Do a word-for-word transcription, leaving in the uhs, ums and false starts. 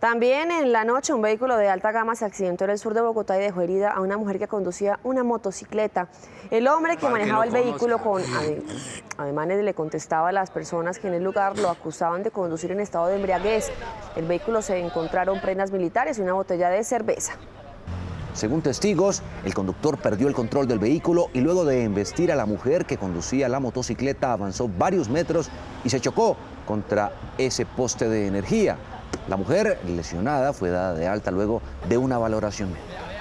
También en la noche un vehículo de alta gama se accidentó en el sur de Bogotá y dejó herida a una mujer que conducía una motocicleta. El hombre que manejaba el vehículo con ademanes le contestaba a las personas que en el lugar lo acusaban de conducir en estado de embriaguez. El vehículo se encontraron prendas militares y una botella de cerveza. Según testigos, el conductor perdió el control del vehículo y luego de embestir a la mujer que conducía la motocicleta avanzó varios metros y se chocó contra ese poste de energía. La mujer lesionada fue dada de alta luego de una valoración médica.